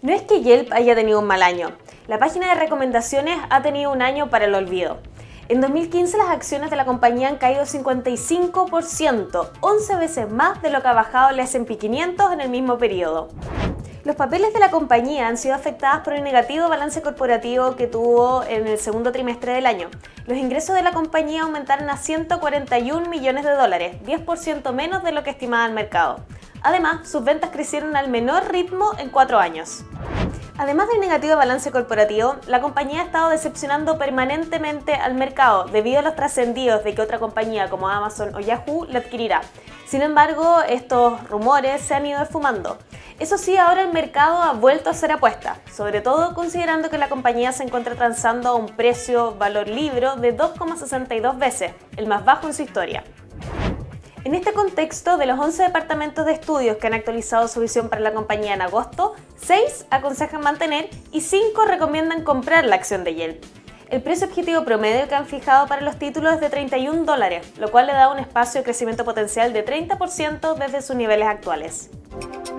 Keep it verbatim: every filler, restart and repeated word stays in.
No es que Yelp haya tenido un mal año, la página de recomendaciones ha tenido un año para el olvido. En dos mil quince las acciones de la compañía han caído cincuenta y cinco por ciento, once veces más de lo que ha bajado el ese and pe quinientos en el mismo periodo. Los papeles de la compañía han sido afectados por el negativo balance corporativo que tuvo en el segundo trimestre del año. Los ingresos de la compañía aumentaron a ciento cuarenta y un millones de dólares, diez por ciento menos de lo que estimaba el mercado. Además, sus ventas crecieron al menor ritmo en cuatro años. Además del negativo balance corporativo, la compañía ha estado decepcionando permanentemente al mercado debido a los trascendidos de que otra compañía como Amazon o Yahoo la adquirirá. Sin embargo, estos rumores se han ido esfumando. Eso sí, ahora el mercado ha vuelto a ser apuesta, sobre todo considerando que la compañía se encuentra transando a un precio valor libro de dos coma sesenta y dos veces, el más bajo en su historia. En este contexto, de los once departamentos de estudios que han actualizado su visión para la compañía en agosto, seis aconsejan mantener y cinco recomiendan comprar la acción de Yelp. El precio objetivo promedio que han fijado para los títulos es de treinta y un dólares, lo cual le da un espacio de crecimiento potencial de treinta por ciento desde sus niveles actuales.